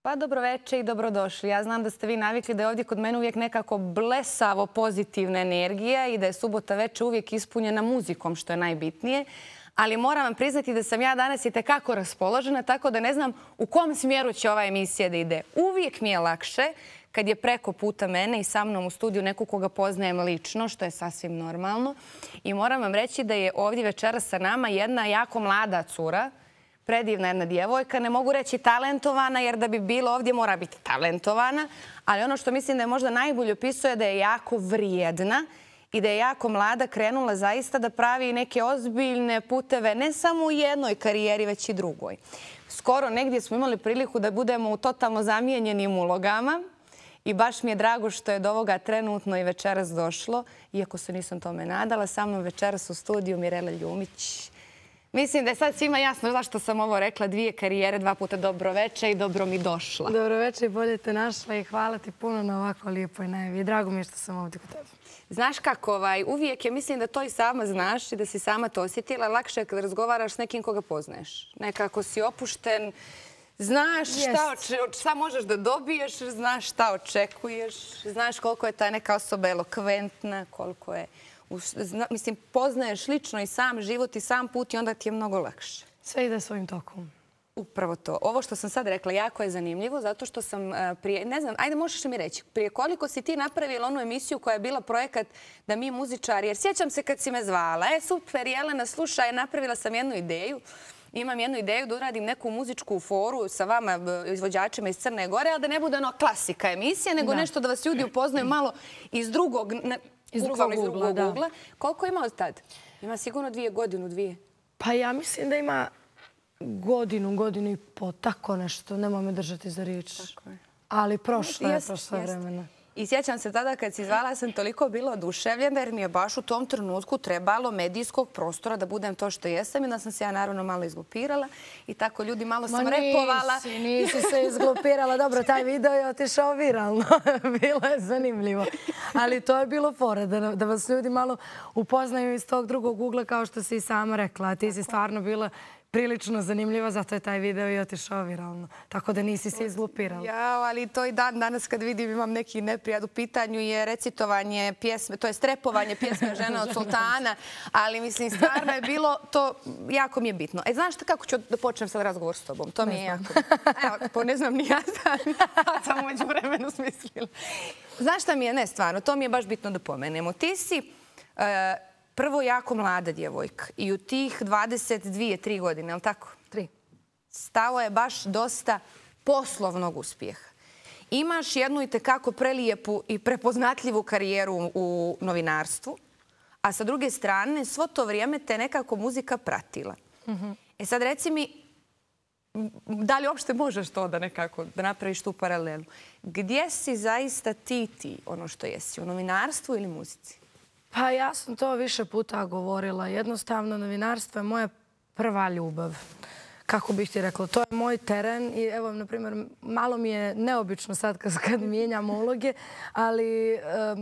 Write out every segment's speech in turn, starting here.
Pa dobroveče i dobrodošli. Ja znam da ste vi navikli da je ovdje kod mene uvijek nekako blesavo pozitivna energija i da je subota veče uvijek ispunjena muzikom, što je najbitnije. Ali moram vam priznati da sam ja danas itekako raspoložena, tako da ne znam u kom smjeru će ova emisija da ide. Uvijek mi je lakše kad je preko puta mene i sa mnom u studiju neko koga poznajem lično, što je sasvim normalno. I moram vam reći da je ovdje večeras sa nama jedna jako mlada cura, predivna jedna djevojka, ne mogu reći talentovana, jer da bi bilo ovdje mora biti talentovana, ali ono što mislim da je možda najbolje opisuje da je jako vrijedna i da je jako mlada, krenula zaista da pravi neke ozbiljne puteve, ne samo u jednoj karijeri, već i drugoj. Skoro negdje smo imali priliku da budemo u totalno zamijenjenim ulogama i baš mi je drago što je do ovoga trenutno i večeras došlo, iako se nisam tome nadala. Sa mnom večeras u studiju Mirela Ljumić. Mislim da je sad svima jasno zašto sam ovo rekla, 2 karijere, 2 puta dobroveče i dobro mi došla. Dobroveče i bolje te našla i hvala ti puno na ovako lijepoj najavi. Drago mi je što sam ovdje kod tebe. Znaš kako, uvijek je, mislim da to i sama znaš i da si sama to osjetila, lakše je kad razgovaraš s nekim koga poznaješ. Nekako si opušten, znaš šta možeš da dobiješ, znaš šta očekuješ, znaš koliko je ta neka osoba elokventna, koliko je... Mislim, poznaješ lično i sam život i sam put i onda ti je mnogo lakše. Sve ide svojim tokom. Upravo to. Ovo što sam sad rekla jako je zanimljivo zato što sam prije, ne znam, ajde možeš mi reći, prije koliko si ti napravila onu emisiju koja je bila projekat da mi muzičari, jer sjećam se kad si me zvala, super Jelena, slušaj, napravila sam jednu ideju. Imam jednu ideju da uradim neku muzičku foru sa vama, izvođačima iz Crne Gore, ali da ne bude ono klasika emisija, nego nešto da vas ljudi upoznaju malo iz drugog ugla. Koliko ima od tad? Ima sigurno 2 godine, 2. Pa ja mislim da ima godinu i po, tako nešto. Nemoj me držati za riječ. Ali prošlo je vremena. I sjećam se tada kad si zvala, sam toliko bila oduševljena jer mi je baš u tom trenutku trebalo medijskog prostora da budem to što jesam i da sam se ja naravno malo izglupirala i tako ljudi malo sam repovala. Nisi se izglupirala. Dobro, taj video je otišao viralno. Bilo je zanimljivo. Ali to je bilo fora, da vas ljudi malo upoznaju iz tog drugog ugla kao što si i sama rekla. Ti si stvarno bila prilično zanimljiva, zato je taj video i otišao viralno. Tako da nisi se izglupirala. Ja, ali to i danas kad vidim imam neki neprijat u pitanju je recitovanje pjesme, to je strepovanje pjesme Žena od sultana, ali mislim stvarno je bilo to, jako mi je bitno. Znaš kako ću da počnem sad razgovor s tobom? To mi je jako... Evo, ne znam ni ja sam umeđu vremenu smislila. Znaš šta mi je? Ne, stvarno, to mi je baš bitno da pomenemo. Ti si... Prvo, jako mlada djevojka i u tih 22-3 godine, je li tako? 3. Stalo je baš dosta poslovnog uspjeha. Imaš jednu itekako prelijepu i prepoznatljivu karijeru u novinarstvu, a sa druge strane, svo to vrijeme te nekako muzika pratila. Sad reci mi, da li uopšte možeš to da nekako, da napraviš tu paralelu? Gdje si zaista ti, ono što jesi, u novinarstvu ili muzici? Pa ja sam to više puta govorila. Jednostavno, novinarstvo je moja prva ljubav. Kako bih ti rekla, to je moj teren i evo, na primjer, malo mi je neobično sad kad mijenjam uloge, ali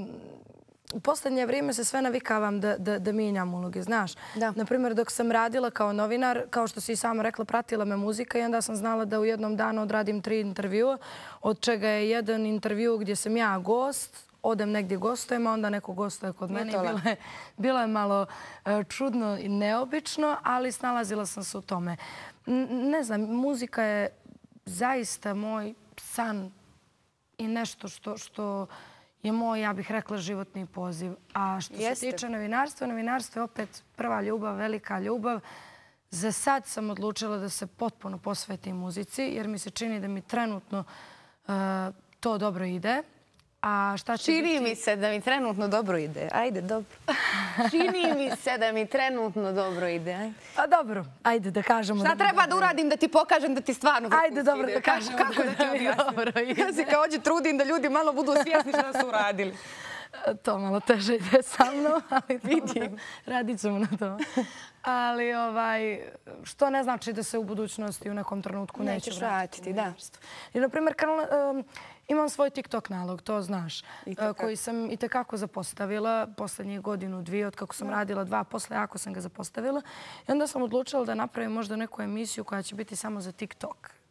u posljednje vrijeme se sve navikavam da mijenjam uloge, znaš. Na primjer, dok sam radila kao novinar, kao što si i sama rekla, pratila me muzika i onda sam znala da u jednom danu odradim 3 intervjua, od čega je jedan intervju gdje sam ja gost, odem negdje gostujem, a onda neko gostuje kod mene. Bilo je malo čudno i neobično, ali snalazila sam se u tome. Ne znam, muzika je zaista moj san i nešto što je moj, ja bih rekla, životni poziv. A što se tiče novinarstva, novinarstvo je opet prva ljubav, velika ljubav. Za sad sam odlučila da se potpuno posvetim muzici, jer mi se čini da mi trenutno to dobro ide. Čini mi se da mi trenutno dobro ide. Ajde, dobro. Čini mi se da mi trenutno dobro ide. Pa dobro, ajde da kažemo. Šta treba da uradim da ti pokažem da ti stvarno dobro ide? Ajde, dobro da kažemo. Kako da ti objasnim? Ja se kao ovdje trudim da ljudi malo budu svjesni šta su uradili. To malo teže ide sa mnom, ali vidim. Radit ćemo na to. Ali što ne znači da se u budućnosti u nekom trenutku nećeš vratiti. Jer, na primjer, imam svoj TikTok nalog, to znaš, koji sam i tekako zapostavila posljednjih 1-2 godine, od kako sam radila 2 posle, jako sam ga zapostavila. I onda sam odlučila da napravim možda neku emisiju koja će biti samo za TikTok.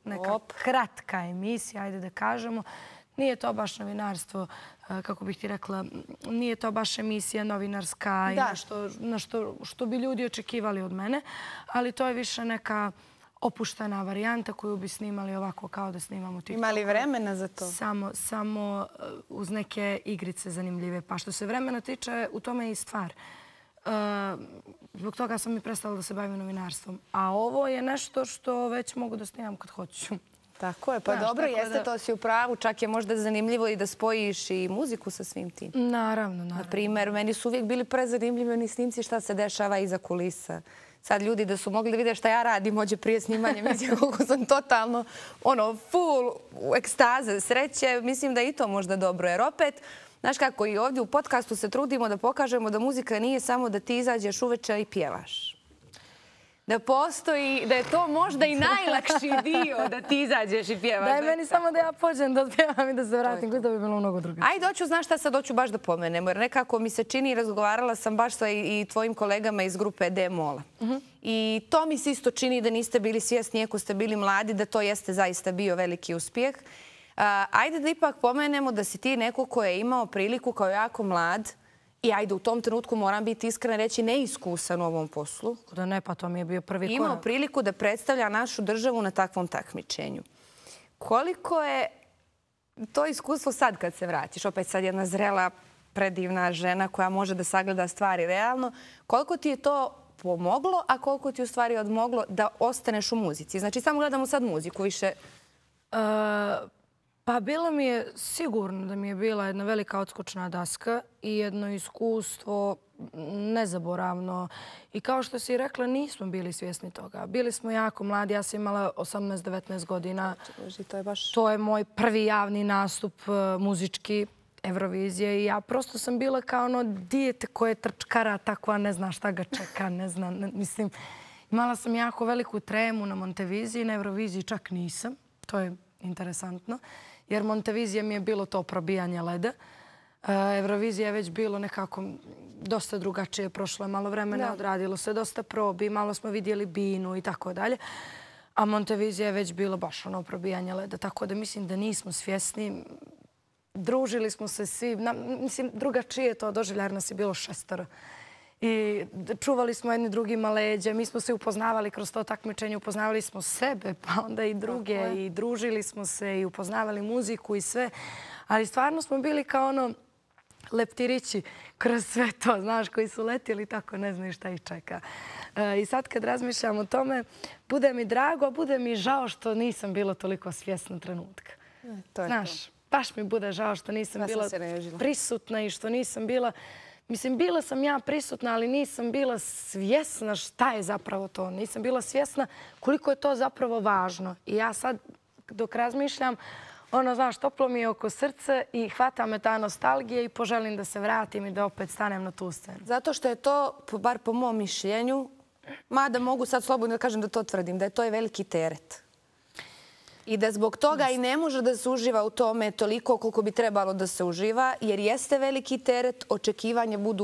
neka kratka emisija, ajde da kažemo. Nije to baš novinarstvo, kako bih ti rekla, nije to baš emisija novinarska i nešto što bi ljudi očekivali od mene, ali to je više neka opuštena varijanta koju bi snimali ovako kao da snimamo TikTok. Ima li vremena za to? Samo uz neke igrice zanimljive. Pa što se vremena tiče, u tome je i stvar. Zbog toga sam i prestala da se bavim novinarstvom. A ovo je nešto što već mogu da snimam kad hoću. Tako je, pa dobro, jeste, to si u pravu. Čak je možda zanimljivo i da spojiš i muziku sa svim tim. Naravno. Na primjer, meni su uvijek bili prezanimljivi oni snimci šta se dešava iza kulisa. Sad ljudi da su mogli da vide šta ja radim ođe prije snimanja, mislim koliko sam totalno full ekstaze, sreće. Mislim da je i to možda dobro, jer opet, znaš kako, i ovdje u podcastu se trudimo da pokažemo da muzika nije samo da ti izađeš uveče i pjevaš. Da postoji, da je to možda i najlakši dio da ti izađeš i pjevaš. Daj meni samo da ja pođem da odpjevam i da se vratim, koji to bi bilo mnogo drugo. Ajde, znaš šta sad hoću baš da pomenemo, jer nekako mi se čini, razgovarala sam baš sa i tvojim kolegama iz grupe D-Mola. I to mi se isto čini da niste bili svjesni, ako ste bili mladi, da to jeste zaista bio veliki uspjeh. Ajde da ipak pomenemo da si ti neko ko je imao priliku kao jako mlad i ajde, u tom trenutku moram biti iskrena reći neiskusan u ovom poslu. Da ne, pa to mi je bio prvi korak. Imao priliku da predstavlja našu državu na takvom takmičenju. Koliko je to iskustvo sad kad se vratiš? Opet sad jedna zrela, predivna žena koja može da sagleda stvari realno. Koliko ti je to pomoglo, a koliko ti je u stvari odmoglo da ostaneš u muzici? Znači, samo gledamo sad muziku više. Pa bilo mi je sigurno da mi je bila jedna velika odskočna daska i jedno iskustvo nezaboravno. I kao što si rekla, nismo bili svjesni toga. Bili smo jako mladi, ja sam imala 18-19 godina. To je moj prvi javni nastup muzički, Eurovizije. I ja prosto sam bila kao ono dijete koje trčkara, takva ne zna šta ga čeka, ne zna. Mislim, imala sam jako veliku tremu na Monteviziji, na Euroviziji čak nisam. To je interesantno. Jer Montevizija mi je bilo to probijanje leda. Eurovizija je već bilo nekako dosta drugačije. Prošlo je malo vremena, odradilo se dosta probi, malo smo vidjeli binu i tako dalje. A Montevizija je već bilo baš ono probijanje leda. Tako da mislim da nismo svjesni. Družili smo se svi. Mislim, drugačije to doživlja jer nas je bilo 6. I čuvali smo jedni drugima leđa. Mi smo se upoznavali kroz to takmičenje. Upoznavali smo sebe, pa onda i druge. I družili smo se i upoznavali muziku i sve. Ali stvarno smo bili kao ono leptirići kroz sve to, znaš, koji su letjeli tako, ne znaju šta ih čeka. I sad kad razmišljam o tome, bude mi drago, bude mi žao što nisam bila toliko svjesna trenutka. Znaš, baš mi bude žao što nisam bila prisutna i što nisam bila... Mislim, bila sam ja prisutna, ali nisam bila svjesna šta je zapravo to. Nisam bila svjesna koliko je to zapravo važno. I ja sad, dok razmišljam, znaš, toplo mi je oko srce i hvata me ta nostalgija i poželim da se vratim i da opet stanem na tu scenu. Zato što je to, bar po mom mišljenju, mada mogu sad slobodno da kažem da to tvrdim, da je to veliki teret. I da zbog toga i ne može da se uživa u tome toliko koliko bi trebalo da se uživa, jer jeste veliki teret, očekivanja budu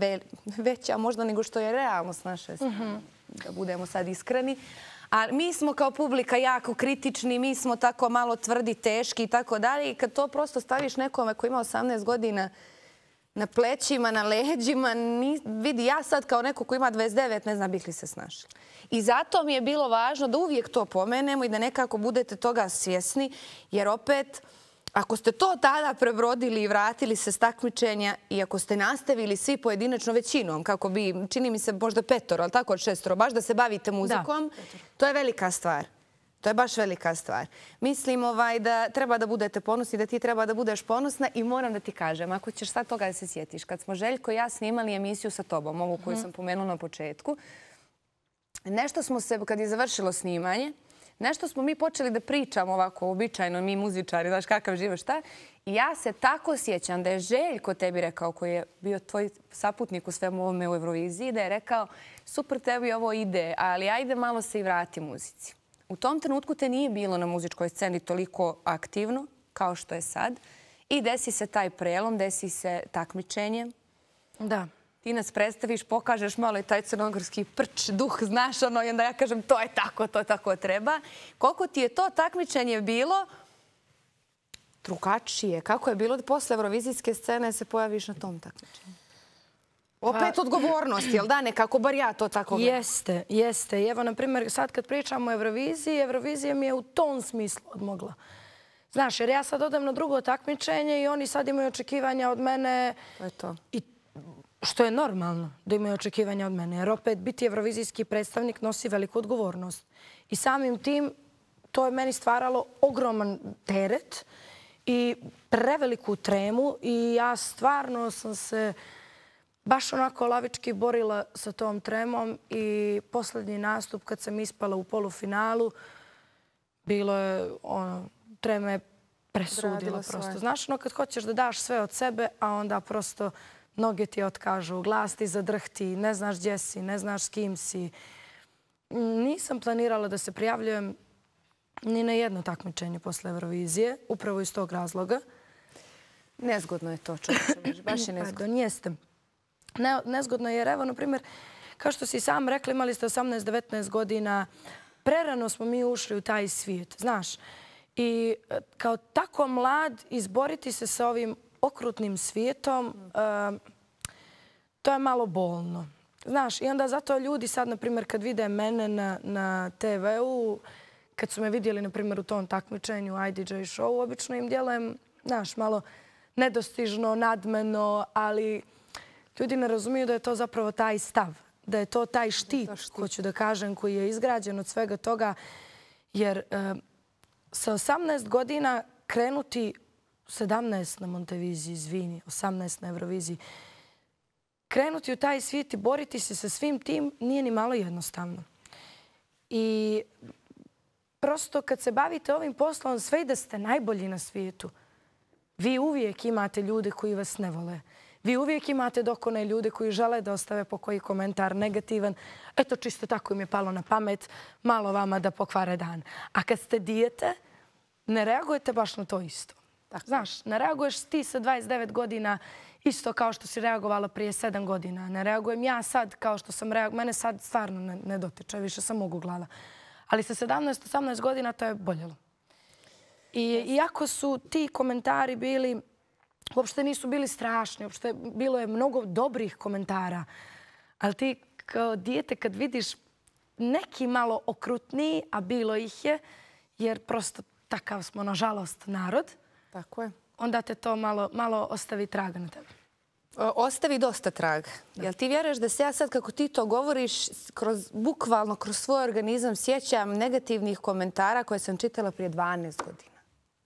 veća možda nego što je realno s naše strane. Da budemo sad iskreni. A mi smo kao publika jako kritični, mi smo tako malo tvrdi, teški i tako dalje. I kad to prosto staviš nekome koji ima 18 godina na plećima, na leđima, vidi, ja sad kao neko koji ima 29 ne znam bih li se snašla. I zato mi je bilo važno da uvijek to pomenemo i da nekako budete toga svjesni, jer opet, ako ste to tada prebrodili i vratili se s takmičenja i ako ste nastavili svi pojedinačno većinom, kako bi, čini mi se možda 5, ali tako od 6, baš da se bavite muzikom, to je velika stvar. To je baš velika stvar. Mislim da treba da budete ponosni, da ti treba da budeš ponosna i moram da ti kažem, ako ćeš sad toga da se sjetiš, kad smo Željko i ja snimali emisiju sa tobom, ovu koju sam pomenula na početku, nešto smo se, kad je završilo snimanje, nešto smo mi počeli da pričamo ovako, običajno, mi muzičari, znaš kakav život, šta? I ja se tako sjećam da je Željko tebi rekao, koji je bio tvoj saputnik u svemu ovome u Euroviziji, da je rekao, super, tebi ovo ide, ali ajde malo se i vrati muzici. U tom trenutku te nije bilo na muzičkoj sceni toliko aktivno kao što je sad. I desi se taj prelom, desi se takmičenje. Da. ti nas predstaviš, pokažeš malo i taj crnogorski prč, duh, znaš, ono, i onda ja kažem to je tako, to tako treba. Koliko ti je to takmičenje bilo drugačije? Kako je bilo da posle Eurovizijske scene se pojaviš na tom takmičenju? Opet odgovornost, jel da? Nekako, bar ja to tako gledam. Jeste, jeste. I evo, na primjer, sad kad pričamo o Euroviziji, Eurovizija mi je u tom smislu odmogla. Znaš, jer ja sad odem na drugo takmičenje i oni sad imaju očekivanja od mene. To je to. I što je normalno da imaju očekivanja od mene. Jer opet biti eurovizijski predstavnik nosi veliku odgovornost. I samim tim to je meni stvaralo ogroman teret i preveliku tremu. I ja stvarno sam se baš onako lavički borila sa tom tremom. I posljednji nastup kad sam ispala u polufinalu, bilo je trema je presudila prosto. Znaš, kad hoćeš da daš sve od sebe, a onda prosto noge ti otkažu, glas ti zadrhti, ne znaš gdje si, ne znaš s kim si. Nisam planirala da se prijavljujem ni na jedno takmičenje posle Eurovizije, upravo iz tog razloga. Nezgodno je to, čovječe, baš je nezgodno. Pardon, jeste. Nezgodno je jer, evo, na primjer, kao što si sam rekla, imali ste 18-19 godina, prerano smo mi ušli u taj svijet, znaš. I kao tako mlad izboriti se sa ovim okrutnim svijetom, to je malo bolno. Znaš, i onda zato ljudi sad, na primjer, kad vide mene na TV-u, kad su me vidjeli, na primjer, u tom takmičenju IDJ show, obično im djelujem, znaš, malo nedostižno, nadmeno, ali ljudi ne razumiju da je to zapravo taj stav, da je to taj štit, hoću da kažem, koji je izgrađen od svega toga, jer sa 18 godina krenuti 17 na Monteviziji, izvini, 18 na Euroviziji. Krenuti u taj svijet i boriti se sa svim tim nije ni malo jednostavno. I prosto kad se bavite ovim poslom, sve i da ste najbolji na svijetu, vi uvijek imate ljude koji vas ne vole. Vi uvijek imate dokone ljude koji žele da ostave po koji komentar negativan. Eto, čisto tako im je palo na pamet, malo vama da pokvare dan. A kad ste dijete, ne reagujete baš na to isto. Znaš, ne reaguješ ti sa 29 godina isto kao što si reagovala prije 7 godina. Ne reagujem ja sad kao što sam reagovala. Mene sad stvarno ne dotiče, više sam oguglala. Ali sa 17-18 godina to je boljelo. I iako su ti komentari bili, uopšte nisu bili strašni, uopšte bilo je mnogo dobrih komentara. Ali ti kao dijete kad vidiš neki malo okrutniji, a bilo ih je, jer prosto takav smo, nažalost, narod. Tako je. Onda te to malo ostavi traga na tebe. Ostavi dosta traga. Jel ti vjeruješ da se ja sad, kako ti to govoriš, bukvalno kroz svoj organizam sjećam negativnih komentara koje sam čitala prije 12 godina?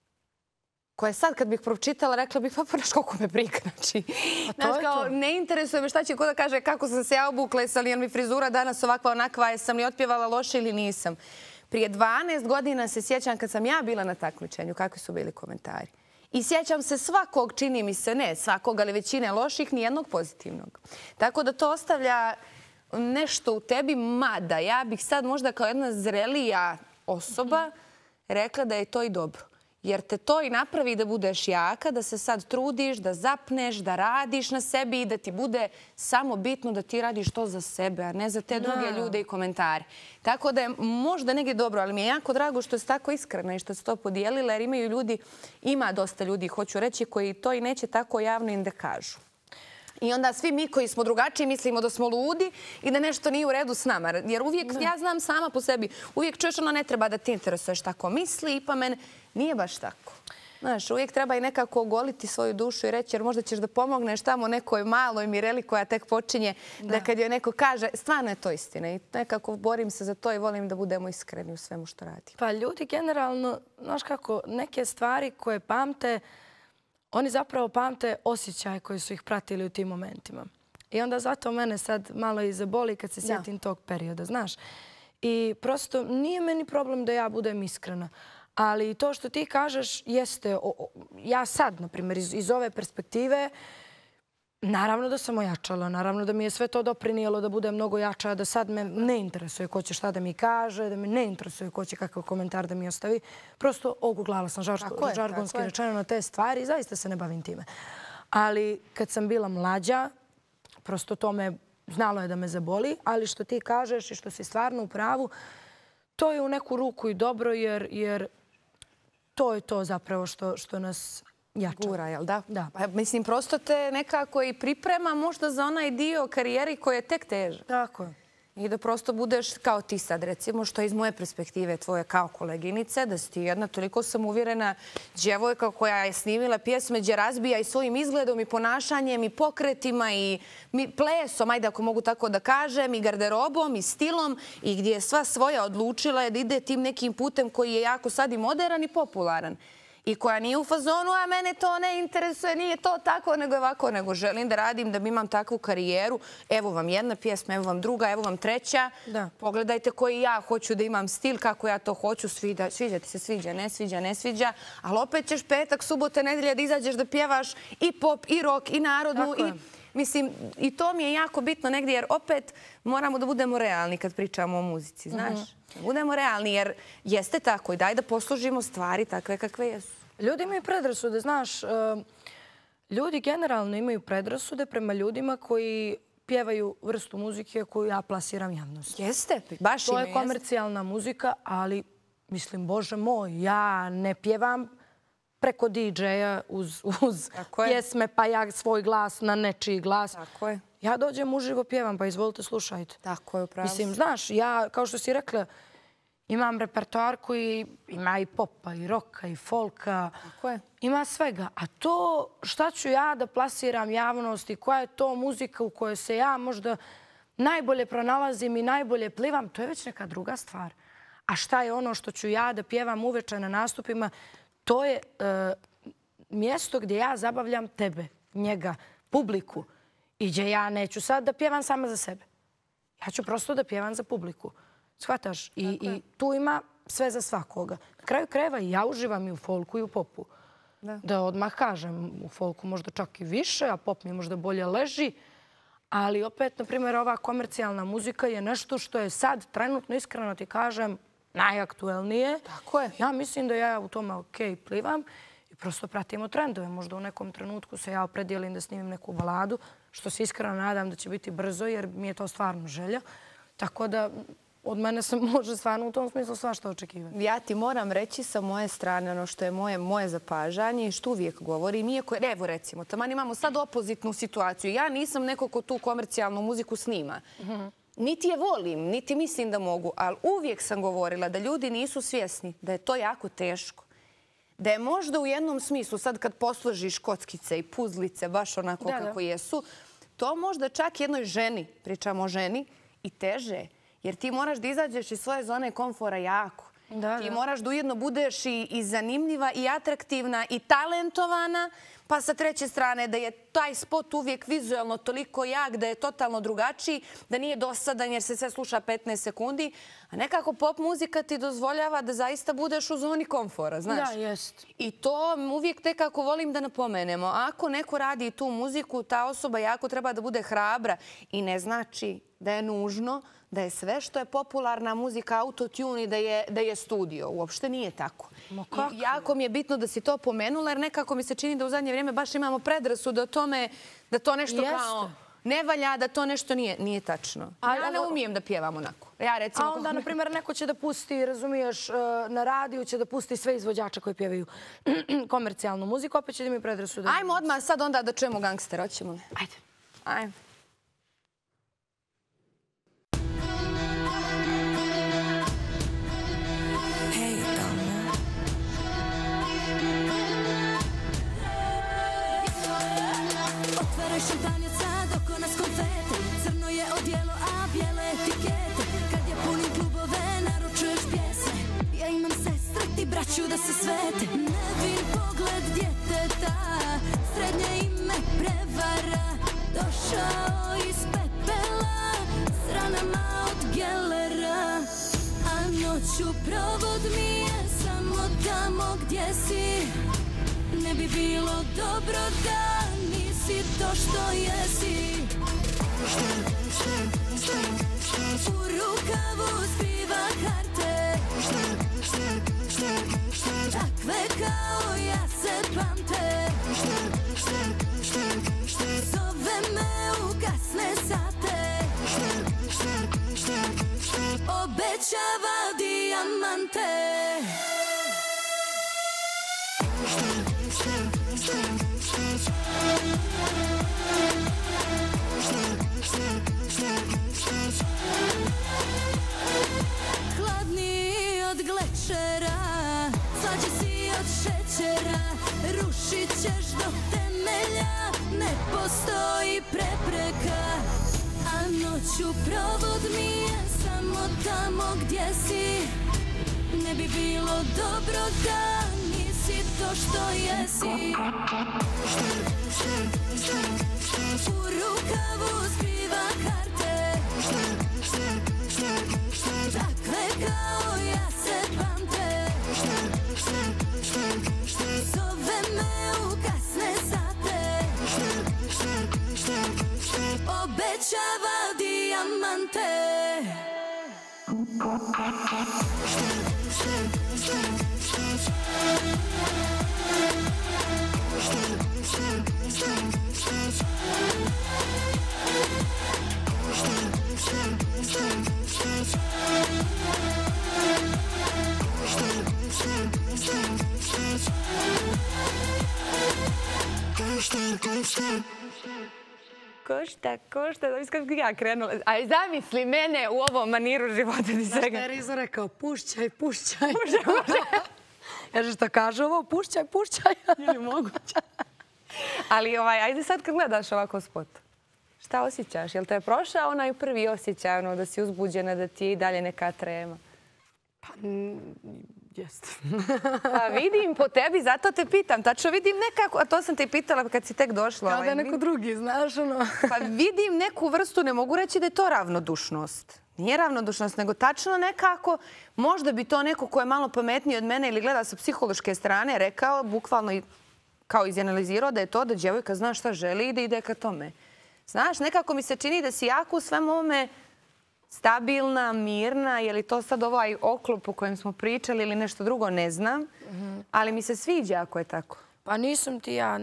Koje sad, kad bih pročitala, rekla bih, pa znaš koliko me briga. Znaš, kao, ne interesuje me šta će ko da kaže kako sam se ja obukla, jesam li mi frizura danas ovakva onakva, jesam li otpjevala loše ili nisam. Prije 12 godina se sjećam kad sam ja bila na takmičenju, kakvi su bili komentari. I sjećam se svakog, čini mi se, ne svakog, ali većine loših, nijednog pozitivnog. Tako da to ostavlja nešto u tebi, mada ja bih sad možda kao jedna zrelija osoba rekla da je to i dobro. Jer te to i napravi da budeš jaka, da se sad trudiš, da zapneš, da radiš na sebi i da ti bude samo bitno da ti radiš to za sebe, a ne za te druge ljude i komentare. Tako da je možda negdje dobro, ali mi je jako drago što si tako iskrena i što si to podijelila, jer imaju ljudi, ima dosta ljudi, hoću reći, koji to i neće tako javno im da kažu. I onda svi mi koji smo drugačiji mislimo da smo ludi i da nešto nije u redu s nama. Jer uvijek, ja znam sama po sebi, uvijek čuješ ono ne treba da ti interesuješ tako misli i pa mene nije baš tako. Znaš, uvijek treba i nekako ogoliti svoju dušu i reći jer možda ćeš da pomogneš tamo nekoj maloj Mireli koja tek počinje da kad joj neko kaže, stvarno je to istina i nekako borim se za to i volim da budemo iskreni u svemu što radim. Pa ljudi generalno, znaš kako, neke stvari koje pamte, oni zapravo pamte osjećaje koji su ih pratili u tim momentima. I onda zato mene sad malo i zaboli kad se sjetim tog perioda, znaš. I prosto nije meni problem da ja budem iskrena. Ali to što ti kažeš jeste, ja sad, na primjer, iz ove perspektive, naravno da sam ojačala, naravno da mi je sve to doprinijelo da budem mnogo jača, da sad me ne interesuje ko će šta da mi kaže, da me ne interesuje ko će kakav komentar da mi ostavi. Prosto oguglala sam žargonski rečeno na te stvari i zaista se ne bavim time. Ali kad sam bila mlađa, prosto to me znalo je da me zaboli, ali što ti kažeš i što si stvarno u pravu, to je u neku ruku i dobro jer to je to zapravo što nas jača. Gura, jel da? Da. Pa, mislim, prosto te nekako i priprema možda za onaj dio karijeri koji je tek težak. Tako je. I da prosto budeš kao ti sad, recimo, što je iz moje perspektive tvoje kao koleginice, da si ti jedna toliko sam uvjerena djevojka koja je snimila pjesme gdje razbija i svojim izgledom i ponašanjem i pokretima i plesom, ajde ako mogu tako da kažem, i garderobom i stilom i gdje je sva svoja odlučila da ide tim nekim putem koji je jako sad i moderan i popularan. I koja nije u fazonu, a mene to ne interesuje, nije to tako, nego ovako, nego želim da radim, da imam takvu karijeru. Evo vam jedna pjesma, evo vam druga, evo vam treća. Pogledajte koji ja hoću da imam stil, kako ja to hoću, sviđa ti se, sviđa, ne sviđa. Ali opet ćeš petak, subote, nedelja da izađeš da pjevaš i pop, i rock, i narodnu. Mislim, i to mi je jako bitno negdje, jer opet moramo da budemo realni kad pričamo o muzici, znaš? Budemo realni, jer jeste tako i daj da poslužimo stvari takve kakve jesu. Ljudi imaju predrasude, znaš. Ljudi generalno imaju predrasude prema ljudima koji pjevaju vrstu muzike koju ja plasiram javnosti. Jeste, baš to je komercijalna muzika, ali mislim, Bože moj, ja ne pjevam preko DJ-a uz pjesme, pa ja svoj glas na nečiji glas. Tako je. Ja dođem uživo pjevam, pa izvolite slušajte. Tako je, upravo. Mislim, znaš, ja, kao što si rekla, imam repertoar koji ima i popa, i roka, i folka. Tako je. Ima svega. A to šta ću ja da plasiram javnosti, koja je to muzika u kojoj se ja možda najbolje pronalazim i najbolje plivam, to je već neka druga stvar. A šta je ono što ću ja da pjevam uveče na nastupima, to je mjesto gdje ja zabavljam tebe, njega, publiku. I gdje ja neću sad da pjevam sama za sebe. Ja ću prosto da pjevam za publiku. Shvataš? I tu ima sve za svakoga. Na kraju krajeva i ja uživam i u folku i u popu. Da odmah kažem, u folku možda čak i više, a pop mi možda bolje leži. Ali opet, na primjer, ova komercijalna muzika je nešto što je sad trenutno, iskreno ti kažem, najaktuelnije. Tako je. Ja mislim da ja u tome okej plivam i prosto pratimo trendove. Možda u nekom trenutku se ja opredijelim da snimim neku baladu, što se iskreno nadam da će biti brzo, jer mi je to stvarno želja. Tako da od mene se može stvarno u tom smislu svašta očekivati. Ja ti moram reći sa moje strane ono što je moje zapažanje i što uvijek govorim. Evo recimo, taman imamo sad opozitnu situaciju. Ja nisam neko ko tu komercijalnu muziku snima. Niti je volim, niti mislim da mogu, ali uvijek sam govorila da ljudi nisu svjesni da je to jako teško. Da je možda u jednom smislu, sad kad posložiš kockice i puzlice, baš onako kako jesu, to možda čak jednoj ženi, pričamo o ženi, i teže. Jer ti moraš da izađeš iz svoje zone komfora jako. Ti moraš da ujedno budeš i zanimljiva, i atraktivna, i talentovana, pa sa treće strane da je taj spot uvijek vizualno toliko jak, da je totalno drugačiji, da nije dosadan jer se sve sluša 15 sekundi. A nekako pop muzika ti dozvoljava da zaista budeš u zoni komfora, znaš? Da, jest. I to uvijek nekako volim da napomenemo. Ako neko radi tu muziku, ta osoba jako treba da bude hrabra i ne znači da je nužno da je sve što je popularna muzika autotune i da je studio. Uopšte nije tako. I jako mi je bitno da si to pomenula, jer nekako mi se čini da u zadnje vrijeme baš imamo predrasude o tome da to nešto kao ne valja, da to nešto nije tačno. Ja ne umijem da pjevam onako. A onda, na primjer, neko će da pusti, razumiješ, na radiju će da pusti sve izvođače koji pjevaju komercijalnu muziku, opet će da mi predrasude. Ajmo odmah sad onda da čujemo Gangstera, hoćemo li? Ajde. Ajde. Šampanjaca doko nas konfete, crno je odijelo, a bijele etikete. Kad je punim klubove, naručuješ pjesme. Ja imam sestre, ti braću da se svete. Nevin pogled djeteta, srednje ime prevara. Došao iz pepela, s ranama od gelera. A noću provod mi je samo tamo gdje si. Ne bi bilo dobro da nisi to što jesi. U rukavu skriva karte, takve kao ja se pamte. Zove me u kasne postoji prepreka, a noću provod mi je samo tamo gdje si. Ne bi bilo dobro da nisi to što jesi. U rukavu skriva karte, takve kao ja se pamte. Zove me u kasne sate, obećava dijamante. Košta, da kako ja krenula. A zamisli mene u ovom maniru života. Znaš šta je Rizo rekao? Pušćaj. Jer što kaže ovo? Pušćaj. Je li moguće? Ali ajde sad kad gledaš ovako spot, šta osjećaš? Jel te je prošao onaj prvi osjećaj, da si uzbuđena, da ti je i dalje neka trema? Pa, jeste. Pa vidim po tebi, zato te pitam. Tačno vidim nekako, a to sam te pitala kad si tek došla. Kao da je neko drugi, znaš ono. Pa vidim neku vrstu, ne mogu reći da je to ravnodušnost. Nije ravnodušnost, nego tačno nekako, možda bi to neko ko je malo pametniji od mene ili gleda sa psihološke strane rekao, bukvalno kao izanalizirao da je to da djevojka zna šta želi i da ide ka tome. Znaš, nekako mi se čini da si jako u svem ovome stabilna, mirna, je li to sad ovaj oklop o kojem smo pričali ili nešto drugo, ne znam. Ali mi se sviđa ako je tako. Pa nisam ti ja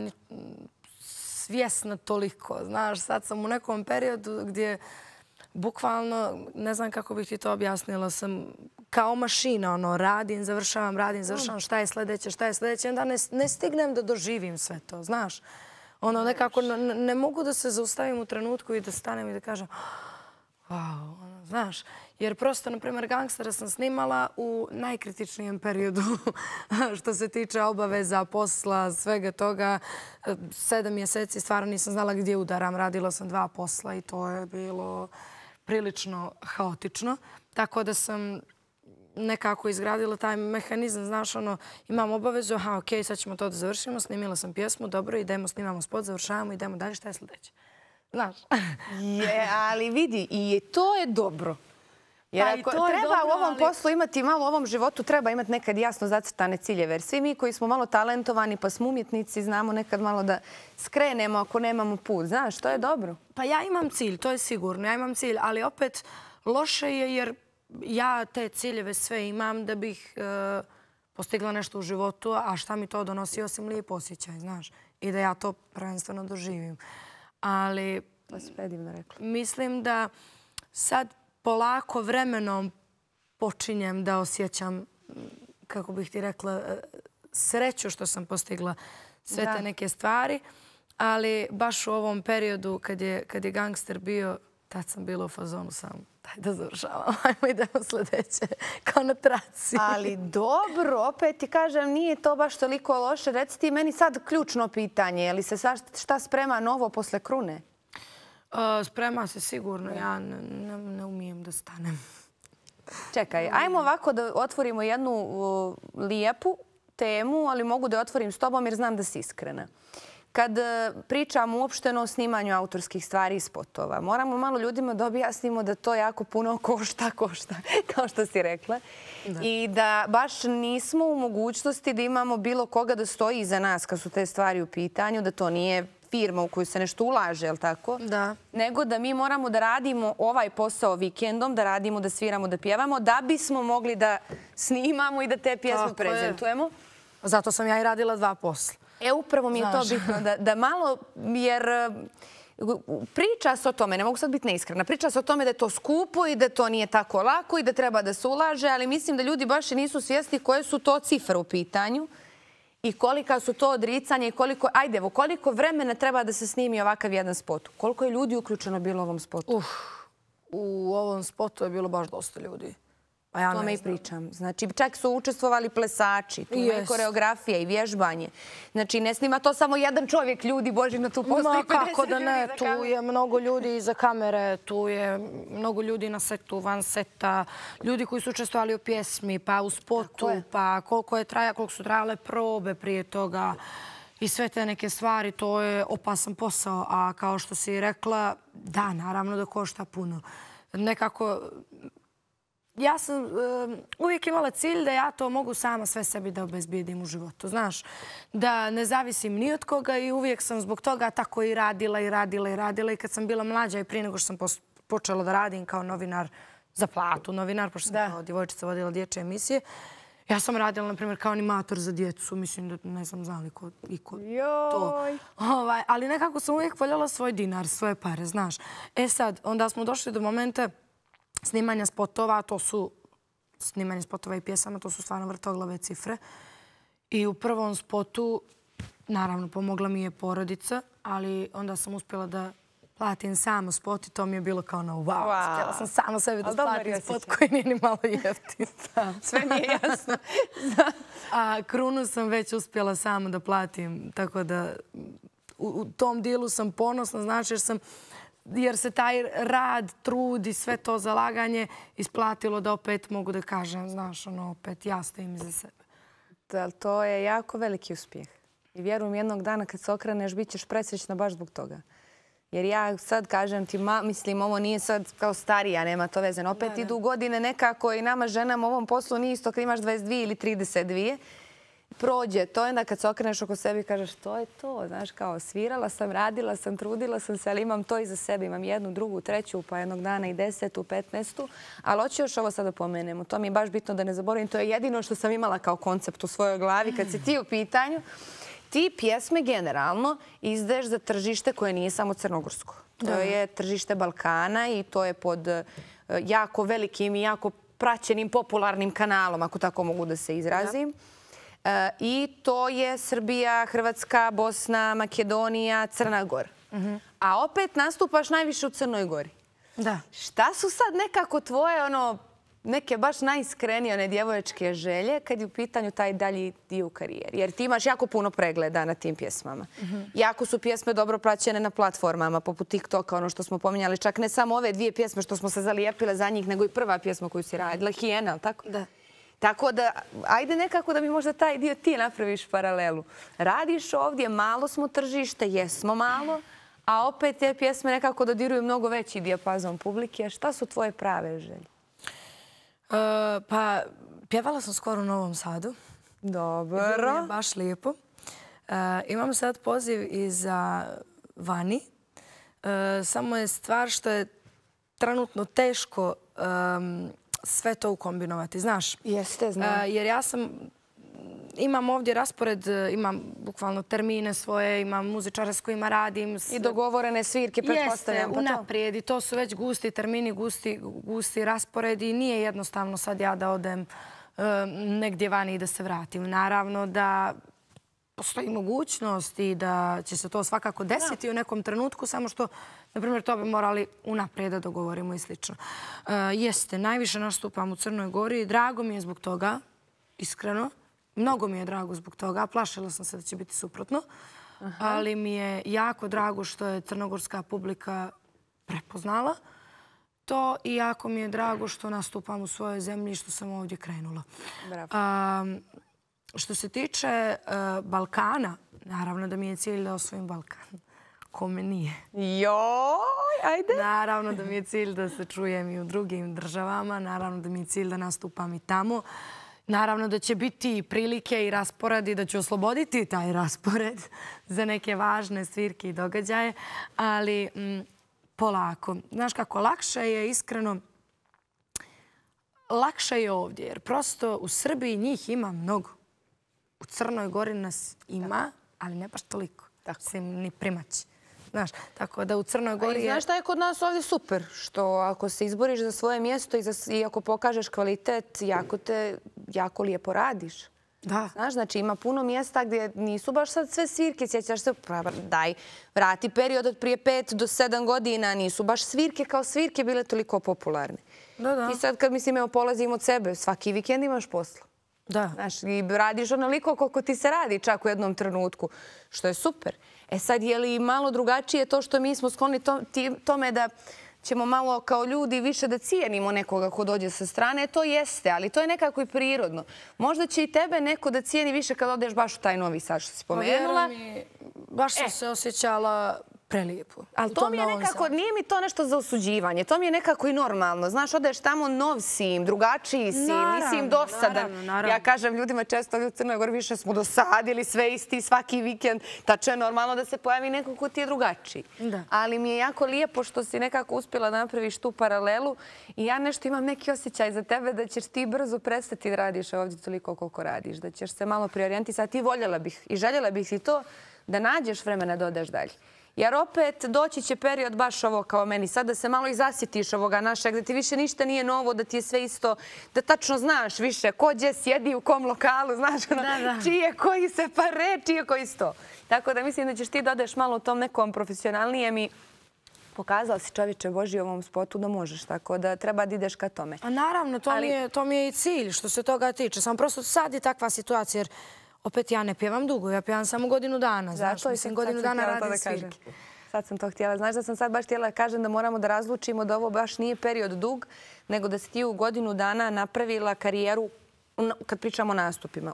svjesna toliko. Znaš, sad sam u nekom periodu gdje bukvalno, ne znam kako bih ti to objasnila, sam kao mašina, radim, završavam, šta je sljedeće, onda ne stignem da doživim sve to, znaš. Nekako ne mogu da se zaustavim u trenutku i da stanem i da kažem wow, znaš. Jer prosto, na primjer, Gangstera sam snimala u najkritičnijem periodu što se tiče obaveza, posla, svega toga. 7 mjeseci stvarno nisam znala gdje udaram. Radila sam 2 posla i to je bilo prilično haotično. Tako da sam nekako izgradila taj mehanizam, znaš, imam obavezu, okej, sad ćemo to da završimo, snimila sam pjesmu, dobro, idemo, snimamo spot, završavamo, idemo dalje, šta je sljedeće? Znaš. Ali vidi, i to je dobro. Jer ako treba u ovom poslu imati malo, u ovom životu treba imati nekad jasno zacrtane ciljeve. Jer svi mi koji smo malo talentovani pa smo umjetnici znamo nekad malo da skrenemo ako nemamo put. Znaš, to je dobro. Pa ja imam cilj, to je sigurno. Ja imam cilj, ali opet loše je jer ja te ciljeve sve imam da bih postigla nešto u životu, a šta mi to donosi osim lijep osjećaj, znaš. I da ja to prvenstveno doživim. Ali mislim da sad polako vremenom počinjem da osjećam, kako bih ti rekla, sreću što sam postigla sve te neke stvari. Ali baš u ovom periodu kad je Gangster bio, tad sam bila u fazonu sam, daj da završavam, ajmo idemo sljedeće, kao na traci. Ali dobro, opet ti kažem, nije to baš toliko loše. Reci ti meni sad ključno pitanje, je li se šta sprema novo posle Krune? Sprema se sigurno, ja ne umijem da stanem. Čekaj, ajmo ovako da otvorimo jednu lijepu temu, ali mogu da je otvorim s tobom jer znam da si iskrena. Kad pričamo uopšteno o snimanju autorskih stvari i spotova, moramo malo ljudima da objasnimo da to jako puno košta, kao što si rekla. I da baš nismo u mogućnosti da imamo bilo koga da stoji iza nas kad su te stvari u pitanju, da to nije firma u koju se nešto ulaže, je li tako? Da. Nego da mi moramo da radimo ovaj posao vikendom, da radimo, da sviramo, da pjevamo, da bismo mogli da snimamo i da te pjesme prezentujemo. Zato sam ja i radila 2 posla. Upravo mi je to bitno, da malo, jer priča se o tome, ne mogu sad biti neiskrena, priča se o tome da je to skupo i da to nije tako lako i da treba da se ulaže, ali mislim da ljudi baš i nisu svjesni koje su to cifre u pitanju i kolika su to odricanja i koliko vremena treba da se snimi ovakav jedan spot. Koliko je ljudi uključeno bilo u ovom spotu? U ovom spotu je bilo baš dosta ljudi. Pa ja tome ne i znam. pričam. Znači, čak su učestvovali plesači, tu ima i koreografija i vježbanje. Znači, ne snima to samo jedan čovjek, ljudi, Boži, na tu postoji 50 kako da ne, ljudi za tu kamere. je mnogo ljudi iza kamere, tu je mnogo ljudi na setu, van seta, ljudi koji su učestvovali u pjesmi, pa u spotu, pa koliko su trajale probe prije toga i sve te neke stvari, to je opasan posao. A kao što si rekla, da, naravno da košta puno. Nekako, ja sam uvijek imala cilj da ja to mogu sama sve sebi da obezbijedim u životu, znaš. Da ne zavisim ni od koga i uvijek sam zbog toga tako i radila. I kad sam bila mlađa i prije nego što sam počela da radim kao novinar za platu, pošto sam kao djevojčica vodila dječje emisije, ja sam radila, na primjer, kao animator za djecu. Mislim da ne znam znali ko to. Ali nekako sam uvijek voljela svoj dinar, svoje pare, znaš. Sad, onda smo došli do momenta snimanja spotova, snimanje spotova i pjesama, to su stvarno vrtoglave cifre. I u prvom spotu, naravno, pomogla mi je porodica, ali onda sam uspjela da platim samo spot i to mi je bilo kao na wow. Htjela sam samo sebi da platim spot koji nije ni malo jeftin. Sve mi je jasno. A krunu sam već uspjela samo da platim, tako da u tom dijelu sam ponosna, znači jer se taj rad, trud i sve to zalaganje isplatilo da opet mogu da kažem, znaš, opet ja stojim iza sebe. To je jako veliki uspjeh. I vjerujem jednog dana kad se okreneš, bit ćeš presrećna baš zbog toga. Jer ja sad kažem ti, mislim, ovo nije sad kao starija, nema to veze. Opet idu godine nekako i nama ženama u ovom poslu nije isto kad imaš 22 ili 32. Prođe to, onda kad se okreneš oko sebe i kažeš to je to, znaš, kao svirala sam, radila sam, trudila sam se, ali imam to iza sebe, imam jednu, drugu, treću, pa jednog dana i 10, 15. Ali hoću još ovo sad da pomenemo. To mi je baš bitno da ne zaboravim. To je jedino što sam imala kao koncept u svojoj glavi kad si ti u pitanju. Ti pjesme generalno izdaješ za tržište koje nije samo crnogorsko. To je tržište Balkana i to je pod jako velikim i jako praćenim, popularnim kanalom, ako tako mogu da se izrazim. I to je Srbija, Hrvatska, Bosna, Makedonija, Crna Gora. A opet nastupaš najviše u Crnoj Gori. Da. Šta su sad nekako tvoje neke baš najiskrenije one djevojačke želje kad je u pitanju taj dalji dio u karijeri? Jer ti imaš jako puno pregleda na tim pjesmama. Jako su pjesme dobro praćene na platformama, poput TikToka, ono što smo pominjali. Čak ne samo ove dvije pjesme što smo se zalijepile za njih, nego i prva pjesma koju si radila, Hijena, ali tako? Da. Tako da, ajde nekako da mi možda taj dio ti napraviš paralelu. Radiš ovdje, malo smo tržište, jesmo malo, a opet te pjesme nekako dodiruju mnogo veći dijapazon publike. Šta su tvoje prave želje? Pa, pjevala sam skoro u Novom Sadu. Dobro. Bilo je baš lijepo. Imam sad poziv i za vani. Samo je stvar što je trenutno teško sve to ukombinovati, znaš. Jeste, znam. Jer ja imam ovdje raspored, imam bukvalno termine svoje, imam muzičare s kojima radim. I dogovorene svirke, pretpostavljam. Jeste, unaprijed. I to su već gusti termini, gusti rasporedi. Nije jednostavno sad ja da odem negdje vani i da se vratim. Naravno da postoji mogućnost i da će se to svakako desiti u nekom trenutku, samo što, na primjer, to bi morali unaprijed da dogovorimo i slično. Jeste, najviše nastupam u Crnoj Gori. Drago mi je zbog toga, iskreno. Mnogo mi je drago zbog toga. Plašila sam se da će biti suprotno. Ali mi je jako drago što je crnogorska publika prepoznala to i jako mi je drago što nastupam u svojoj zemlji i što sam ovdje krenula. Što se tiče Balkana, naravno da mi je cilj da osvojim Balkan. Kome nije? Joj, ajde. Naravno da mi je cilj da se čujem i u drugim državama. Naravno da mi je cilj da nastupam i tamo. Naravno da će biti prilike i rasporedi, da ću osloboditi taj raspored za neke važne svirke i događaje, ali polako. Znaš kako, lakše je iskreno, lakše je ovdje, jer prosto u Srbiji njih ima mnogo. U Crnoj Gori nas ima, ali ne baš toliko. Tako se ni primaći. Znaš, tako da u Crnoj Gori... Znaš šta je kod nas ovdje super? Što ako se izboriš za svoje mjesto i ako pokažeš kvalitet, jako lijepo radiš. Da. Znaš, znači ima puno mjesta gdje nisu baš sad sve svirke, sjećaš se, daj, vrati period od prije 5 do 7 godina, nisu baš svirke kao svirke bile toliko popularne. Da. I sad kad mislim, evo, polazim od sebe, svaki vikend imaš posla. Da. Znaš, i radiš onoliko koliko ti se radi čak u jednom trenutku, što je super. E sad, je li malo drugačije to što mi smo skloni tome da ćemo malo kao ljudi više da cijenimo nekoga ko dođe sa strane? To jeste, ali to je nekako i prirodno. Možda će i tebe neko da cijeni više kad odeš baš u taj Novi Sad što si spomenula. Vjerujem, baš sam se osjećala prelijepo. Ali to mi je nekako, nije mi to nešto za osuđivanje, to mi je nekako i normalno. Znaš, odeš tamo, nov si im, drugačiji si im, nisi im dosadan. Ja kažem ljudima često ovdje u Crnoj Gori više smo dosadili sve isti svaki vikend. Tačno je normalno da se pojavi neko ko ti je drugačiji. Ali mi je jako lijepo što si nekako uspjela da napraviš tu paralelu i ja nešto imam neki osjećaj za tebe da ćeš ti brzo prestati da radiš ovdje toliko koliko radiš, da ćeš se malo preorijentisati i voljela bih i željela bih i to da nađeš vremena da odeš dalje. Jer opet doći će period baš ovo kao meni sad da se malo i zasjetiš ovoga našeg, da ti više ništa nije novo, da ti je sve isto, da tačno znaš više ko gdje sjedi u kom lokalu, znaš čije koji se pare, čije koji sto. Tako da mislim da ćeš ti da odeš malo u tom nekom profesionalnijem i pokazala si čovječe Božji u ovom spotu da možeš, tako da treba da ideš ka tome. A naravno, to mi je i cilj što se toga tiče. Samo prosto sad je takva situacija jer opet ja ne pjevam dugo, ja pjevam samo godinu dana. Znaš, mislim, godinu dana radim svirke. Sad sam to htjela. Znaš da sam sad baš htjela da kažem da moramo da razlučimo da ovo baš nije period dug, nego da si ti u godinu dana napravila karijeru, kad pričamo o nastupima,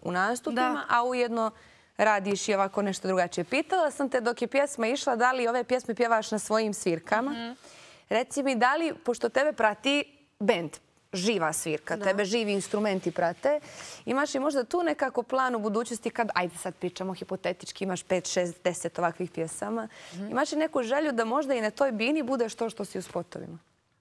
a ujedno radiš i ovako nešto drugačije. Pitala sam te dok je pjesma išla da li ove pjesme pjevaš na svojim svirkama. Reci mi da li, pošto tebe prati bend, živa svirka, tebe živi instrumenti prate. Imaš i možda tu nekako plan u budućnosti kad, ajde sad pričamo hipotetički, imaš 5, 6, 10 ovakvih pjesama. Imaš i neku želju da možda i na toj bini budeš to što si u spotovima?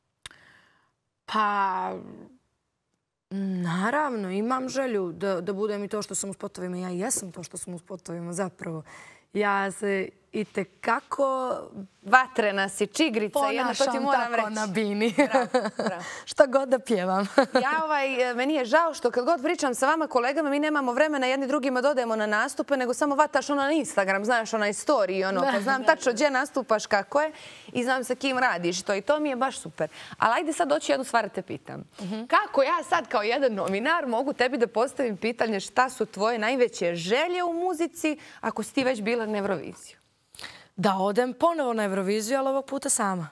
Pa, naravno, imam želju da budem i to što sam u spotovima. Ja jesam to što sam u spotovima zapravo. Ja se itekako vatrena si, čigrica, ponašam tako na bini. Šta god da pjevam. Meni je žao što kad god pričam sa vama kolegama, mi nemamo vremena jedni drugima da odemo na nastupe, nego samo vataš na Instagram, znaš, onaj story, pa znam tačno gdje nastupaš, kako je i znam sa kim radiš. I to mi je baš super. Ali ajde sad doći jednu stvar da te pitam. Kako ja sad kao jedan novinar mogu tebi da postavim pitanje šta su tvoje najveće želje u muzici ako si ti već bila na Euroviziju? Da odem ponovo na Euroviziju, ali ovog puta sama.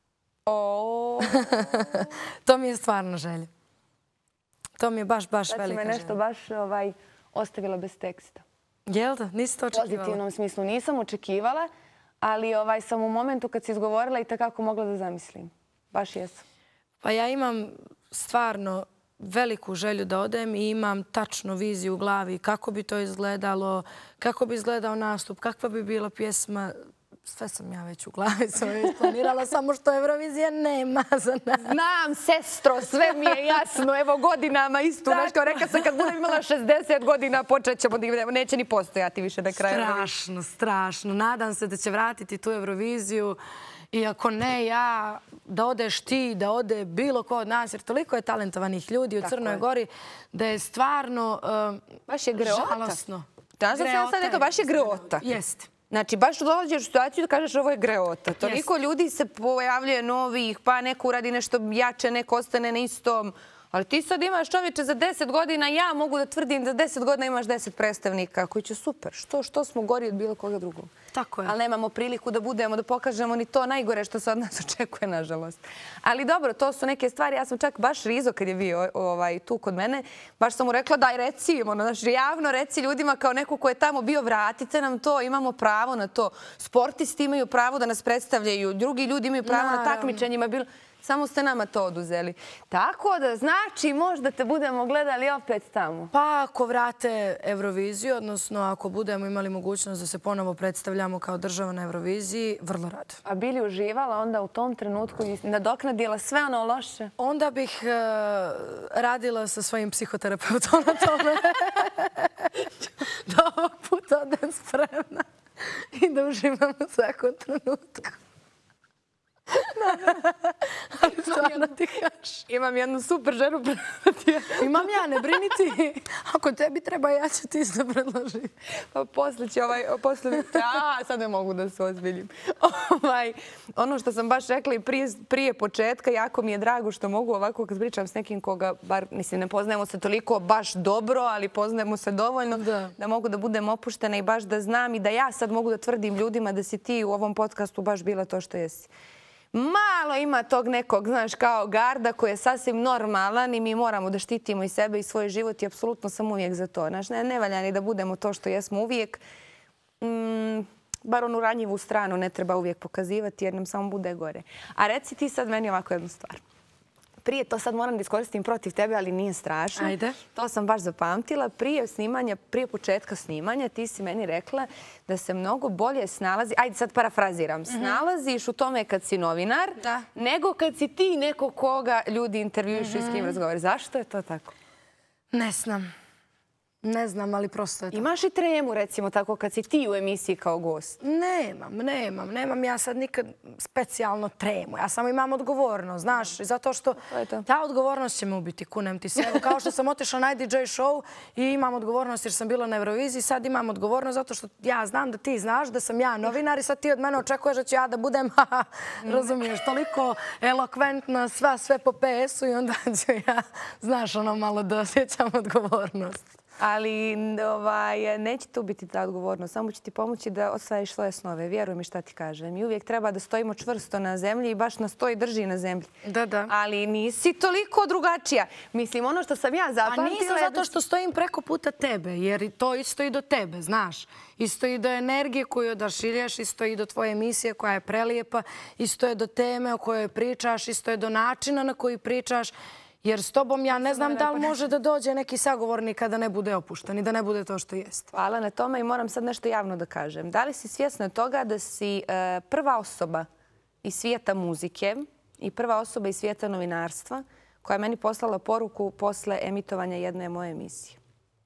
To mi je stvarno želja. To mi je baš velika želja. Sad si me nešto baš ostavila bez teksta. Jel da? Nisi to očekivala? U pozitivnom smislu nisam očekivala, ali sam u momentu kad si izgovorila i takako mogla da zamislim. Baš jesam. Pa ja imam stvarno veliku želju da odem i imam tačnu viziju u glavi kako bi to izgledalo, kako bi izgledao nastup, kakva bi bila pjesma. Sve sam ja već u glavi, sam već planirala, samo što Eurovizija nema za nas. Znam, sestro, sve mi je jasno. Evo godinama isto. Rekla sam kad budem imala 60 godina, počet ćemo da neće ni postojati više na kraju. Strašno, strašno. Nadam se da će vratiti tu Euroviziju. I ako ne ja, da odeš ti, da ode bilo ko od nas, jer toliko je talentovanih ljudi u Crnoj Gori, da je stvarno žalostno. Da, sam sad rekla, baš je greota. Jeste. Znači, baš dođeš u situaciju da kažeš ovo je greota. Toliko ljudi se pojavljuje novih, pa neko uradi nešto jače, neko ostane na istom. Ali ti sad imaš čovječe za 10 godina, ja mogu da tvrdim da 10 godina imaš 10 predstavnika koji će super. Što smo gori od bilo koga drugog? Tako je. Ali nemamo priliku da budemo, da pokažemo ni to najgore što se od nas očekuje, nažalost. Ali dobro, to su neke stvari. Ja sam čak baš Rizo kad je bio tu kod mene, baš sam mu rekla daj reci, javno reci ljudima kao neko ko je tamo bio, vratite nam to, imamo pravo na to. Sportisti imaju pravo da nas predstavljaju, drugi ljudi imaju pravo na takmičenjima. Samo ste nama to oduzeli. Tako da znači možda te budemo gledali opet tamo. Pa ako vrate Euroviziju, odnosno ako budemo imali mogućnost da se ponovo predstavljamo kao država na Euroviziji, vrlo rado. A bili uživala onda u tom trenutku i nadoknadila sve ono loše? Onda bih radila sa svojim psihoterapeutom na tome. Da ovog puta odem spremna i da uživam u svakom trenutku. Ali stvarno ti kažeš. Imam jednu super ženu. Imam ja, ne brini ti. Ako tebi treba, ja ću ti isto predložiti. Pa posle će sad ne mogu da se ozbiljim. Ono što sam baš rekla i prije početka, jako mi je drago što mogu ovako kad pričam s nekim koga, bar, mislim, ne poznajemo se toliko baš dobro, ali poznajemo se dovoljno da mogu da budem opuštena i baš da znam i da ja sad mogu da tvrdim ljudima da si ti u ovom podcastu baš bila to što jesi. Malo ima tog nekog, znaš, kao garda koji je sasvim normalan i mi moramo da štitimo i sebe i svoj život i apsolutno sam uvijek za to. Znaš, ne valja ni da budemo to što jesmo uvijek. Bar onu ranjivu stranu ne treba uvijek pokazivati jer nam samo bude gore. A reci ti sad meni ovako jednu stvar. Prije, to sad moram da iskoristim protiv tebe, ali nije strašno. Ajde. To sam baš zapamtila. Prije početka snimanja ti si meni rekla da se mnogo bolje snalazi, ajde sad parafraziram, snalaziš u tome kad si novinar, nego kad si ti neko koga ljudi intervjuišu i s kim razgovori. Zašto je to tako? Ne znam. Ne znam, ali prosto je to. Imaš i tremu, recimo, tako kad si ti u emisiji kao gost? Nemam ja sad nikad specijalno tremu. Ja samo imam odgovornost, znaš, zato što ta odgovornost će me ubiti, kunem ti se. Evo, kao što sam otišla na DJ show i imam odgovornost jer sam bila na Euroviziji, sad imam odgovornost zato što ja znam da ti znaš da sam ja novinar i sad ti od mene očekuješ da ću ja da budem, razumiješ, toliko elokventna, sve po PS-u i onda ću ja, znaš, ono malo da osjećam odgovornost. Ali neće tu biti ta odgovornost. Samo ću ti pomoći da osvajaš svoje snove. Vjeruj mi šta ti kažem. I uvijek treba da stojimo čvrsto na zemlji i baš nas to i drži na zemlji. Da. Ali nisi toliko drugačija. Mislim, ono što sam ja zapamtila... A nisam zato što stojim preko puta tebe, jer to isto i do tebe, znaš. Isto i do energije koju odašilješ, isto i do tvoje emisije koja je prelijepa, isto je do teme o kojoj pričaš, isto je do načina na koji pričaš. Jer s tobom ja ne znam da li može da dođe neki sagovornik kada ne bude opušten i da ne bude to što jest. Hvala na tome i moram sad nešto javno da kažem. Da li si svjesna toga da si prva osoba iz svijeta muzike i prva osoba iz svijeta novinarstva koja je meni poslala poruku posle emitovanja jedne moje emisije?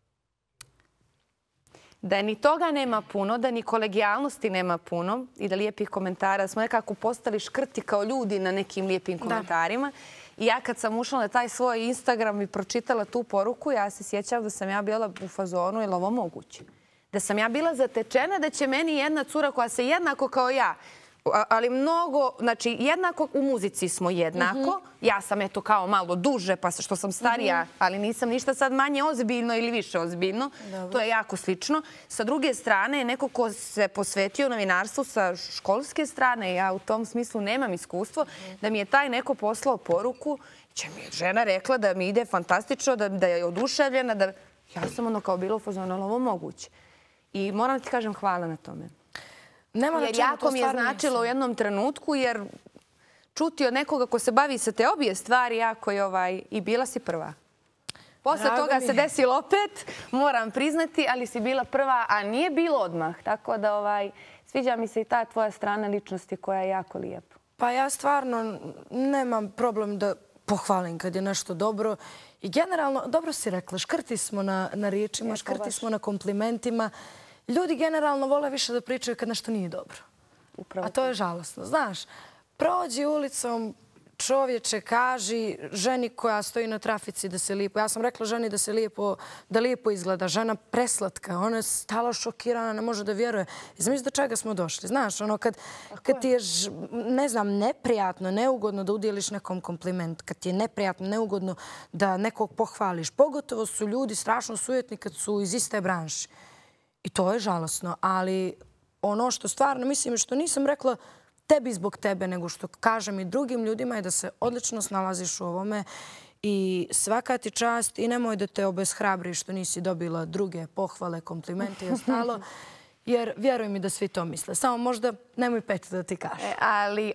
Da ni toga nema puno, da ni kolegijalnosti nema puno i da lijepih komentara, da smo nekako postali škrti kao ljudi na nekim lijepim komentarima. I ja kad sam ušla na taj svoj Instagram i pročitala tu poruku, ja se sjećam da sam ja bila u fazonu, je li ovo moguće? Da sam ja bila zatečena da će meni jedna cura koja se jednako kao ja, ali mnogo, znači jednako u muzici smo jednako. Ja sam eto kao malo duže, pa što sam starija, ali nisam ništa sad manje ozbiljno ili više ozbiljno. To je jako slično. Sa druge strane, neko ko se posvetio novinarstvu sa školske strane, ja u tom smislu nemam iskustvo, da mi je taj neko poslao poruku, će mi je žena rekla da mi ide fantastično, da je oduševljena, da ja sam ono kao bila u fazonu, ali ovo moguće. I moram ti kažem hvala na tome. Jer jako mi je značilo u jednom trenutku, jer čuti od nekoga ko se bavi sa te obje stvari, jako je i bila si prva. Posle toga se desilo opet, moram priznati, ali si bila prva, a nije bilo odmah. Tako da sviđa mi se i ta tvoja strana ličnosti koja je jako lijepa. Pa ja stvarno nemam problem da pohvalim kad je nešto dobro. I generalno, dobro si rekla, škrti smo na riječima, škrti smo na komplimentima. Ljudi generalno vole više da pričaju kad nešto nije dobro. A to je žalosno. Znaš, prođi ulicom, čovječe, kaži ženi koja stoji na trafici da se lijepo... Ja sam rekla ženi da lijepo izgleda. Žena preslatka, ona je stala šokirana, ne može da vjeruje. I zamisli do čega smo došli. Znaš, ono kad ti je, ne znam, neprijatno, neugodno da udjeliš nekom kompliment, kad ti je neprijatno, neugodno da nekog pohvališ. Pogotovo su ljudi strašno sujetni kad su iz iste branše. I to je žalosno, ali ono što stvarno mislim i što nisam rekla tebi zbog tebe, nego što kažem i drugim ljudima je da se odlično snalaziš u ovome i svaka ti čast i nemoj da te obeshrabri što nisi dobila druge pohvale, komplimente i ostalo, jer vjeruj mi da svi to misle. Samo možda nemoj pet da ti kaže. Ali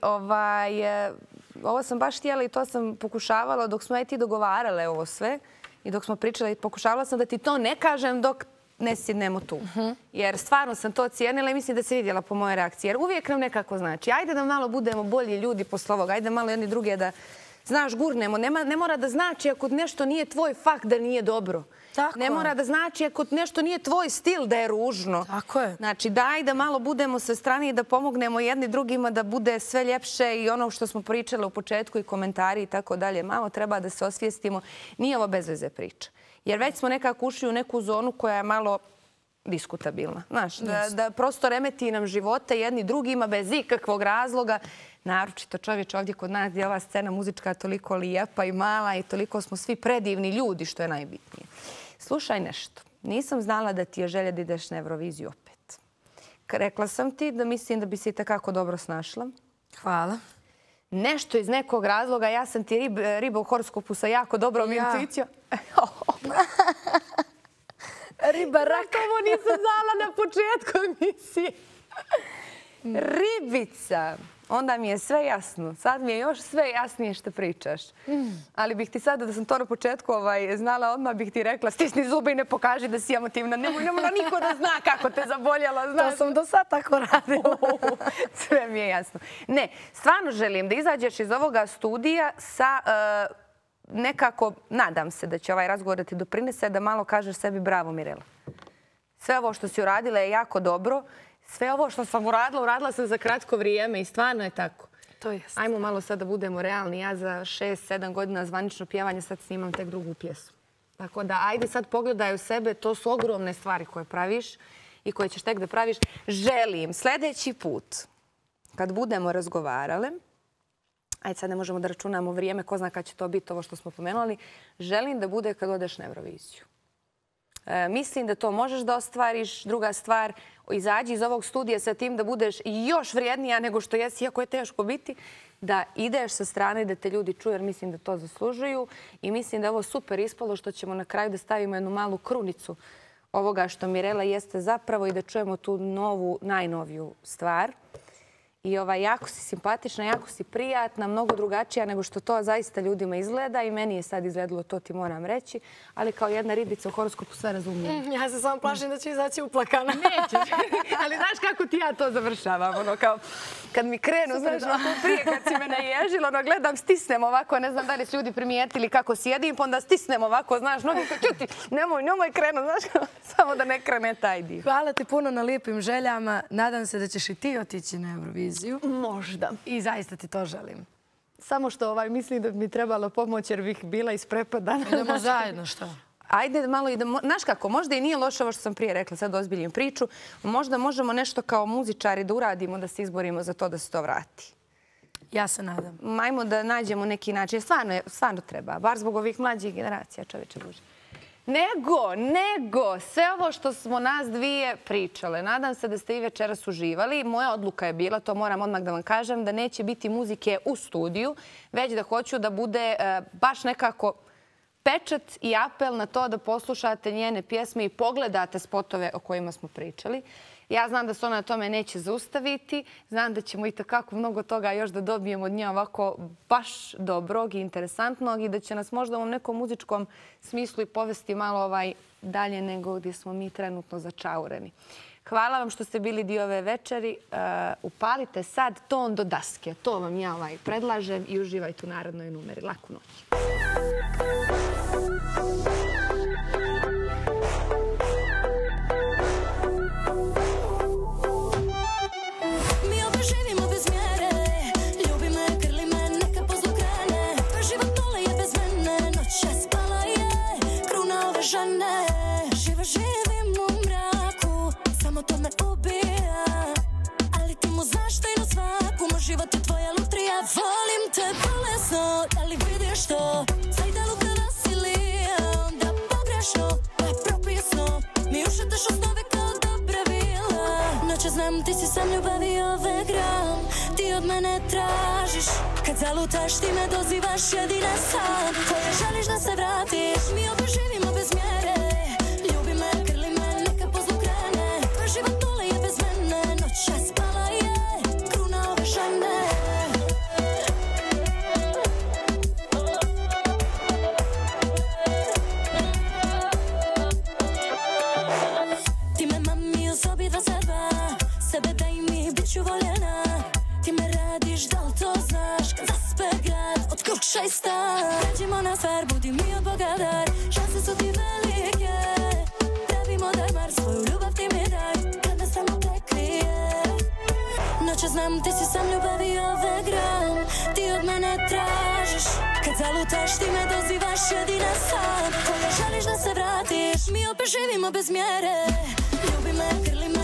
ovo sam baš htjela i to sam pokušavala dok smo i ti dogovarale ovo sve i dok smo pričali, pokušavala sam da ti to ne kažem dok ne sjednemo tu. Jer stvarno sam to cijenila i mislim da se vidjela po moje reakciji. Jer uvijek nam nekako znači. Ajde da malo budemo bolji ljudi posle ovoga. Ajde malo jedni druge Znaš, gurnemo. Ne mora da znači ako nešto nije tvoj fakt da nije dobro. Ne mora da znači ako nešto nije tvoj stil da je ružno. Tako je. Znači, daj da malo budemo sa strane i da pomognemo jedni drugima da bude sve ljepše i ono što smo pričali u početku i komentari i tako dalje. Malo treba da se osvijestimo. Nije ovo bez veze priča. Jer već smo nekako ušli u neku zonu koja je malo diskutabilna. Znaš, da prosto remeti nam živote jedni drugima bez ikakvog razloga. Naročito čovječ ovdje kod nas gdje je ova scena muzička toliko lijepa i mala i toliko smo svi predivni ljudi, što je najbitnije. Slušaj nešto. Nisam znala da ti je želja da ideš na Euroviziju opet. Rekla sam ti da mislim da bi se i takako dobro snašla. Hvala. Nešto iz nekog razloga, ja sam ti riba u horoskopu sa jako dobrom intuicijom. Riba rak. Ovo nisam znala na početku emisije. Ribica. Onda mi je sve jasno. Sad mi je još sve jasnije što pričaš. Ali bih ti sada, da sam to na početku znala, odmah bih ti rekla stisni zube i ne pokaži da si emotivna. Ne mora niko da zna kako te zaboljela. To sam do sad tako radila. Sve mi je jasno. Ne, stvarno želim da izađeš iz ovoga studija sa nekako, nadam se da će ovaj razgovor da ti doprinese, da malo kažeš sebi bravo, Mirela. Sve ovo što si uradila je jako dobro. Sve ovo što sam uradila sam za kratko vrijeme i stvarno je tako. To jest. Ajmo malo sad da budemo realni. Ja za 6-7 godina zvanično pjevanje sad snimam tek drugu pjesu. Tako da ajde sad pogledaj u sebe. To su ogromne stvari koje praviš i koje ćeš tek da praviš. Želim sljedeći put kad budemo razgovarale, ajde sad ne možemo da računamo vrijeme, ko zna kad će to biti ovo što smo pomenuli, želim da bude kad odeš na Euroviziju. Mislim da to možeš da ostvariš. Druga stvar, izađi iz ovog studija sa tim da budeš još vrijednija nego što jesi, iako je teško biti, da ideš sa strane da te ljudi čuju, jer mislim da to zaslužuju. I mislim da je ovo super ispalo što ćemo na kraju da stavimo jednu malu krunicu ovoga što Mirela jeste zapravo i da čujemo tu novu, najnoviju stvar. I jako si simpatična, jako si prijatna, mnogo drugačija nego što to zaista ljudima izgleda i meni je sad izgledalo, to ti moram reći, ali kao jedna ribica u horoskopu sve razumijem. Ja se samo plašim da ću izaći uplakana. Nećeš, ali znaš kako ti ja to završavam, kad mi krenu, znaš, prije kad si me naježila, gledam, stisnem ovako, ne znam da li su ljudi primijetili kako sjedim, pa onda stisnem ovako, znaš, nogi kao čuti, nemoj krenu, znaš, samo da ne krene taj dio. Hvala ti puno na lijepim željama, nadam se da ćeš i ti otići na Euroviziju. Možda. I zaista ti to želim. Samo što mislim da bi mi trebalo pomoć jer bih bila isprepadana. Idemo zajedno, što? Ajde malo idemo. Znaš kako, možda i nije loše ovo što sam prije rekla, sad ozbiljim priču. Možda možemo nešto kao muzičari da uradimo, da se izborimo za to da se to vrati. Ja se nadam. Ajmo da nađemo neki način. Stvarno treba. Bar zbog ovih mlađih generacija, čoveče Bože. Nego, sve ovo što smo nas dvije pričale, nadam se da ste i večeras uživali. Moja odluka je bila, to moram odmah da vam kažem, da neće biti muzike u studiju, već da hoću da bude baš nekako pečat i apel na to da poslušate njene pjesme i pogledate spotove o kojima smo pričali. Ja znam da se ona na tome neće zaustaviti. Znam da ćemo i takako mnogo toga još da dobijemo od nje ovako baš dobrog i interesantnog i da će nas možda u nekom muzičkom smislu i povesti malo dalje nego gdje smo mi trenutno začaureni. Hvala vam što ste bili dio ove večeri. Upalite sad ton do daske. To vam ja predlažem i uživajte u narednoj numeri. Laku noć. Živa živim u mraku, samo to me ubija. Ali ti mu znaš da i na svaku, moj život je tvoja lutrija. Volim te bolesno, da li vidiš to? Zajda luka Vasilija, onda pogrešno, pa je propisno. Mi ušetaš u snove kao dobra vila. Noće znam, ti si sam ljubavi ove gram. Ti od mene tražiš, kad zalutaš ti me dozivaš jedina sam. Koje želiš da se vratiš, mi opet živimo bez mjere. Ljubi me, grli me, neka pozlu krene. Tvoj život dole je bez mene, noć je spala je, kruna ove žene. Ti me mami u sobi da seba, sebe daj mi, bit ću voljena. Ti me radiš, da li to znaš, kad zaspe grad, od kuća i Pređimo na stvar, budi mi od Boga dar. Šanse su ti velike, pravimo darmar, svoju ljubav ti mi daj, kad nas samo prekrije. Noće znam, ti si sam ljubavi ove gram, ti od mene tražiš. Kad zalutaš ti me dozivaš, jedina sam koja želiš da se vratiš. Mi opet živimo bez mjere, ljubi me, grli me,